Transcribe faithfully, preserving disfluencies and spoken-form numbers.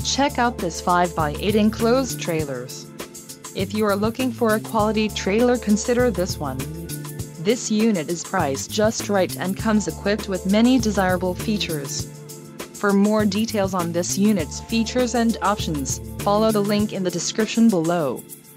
Check out this five by eight enclosed trailers. If you are looking for a quality trailer, consider this one. This unit is priced just right and comes equipped with many desirable features. For more details on this unit's features and options, follow the link in the description below.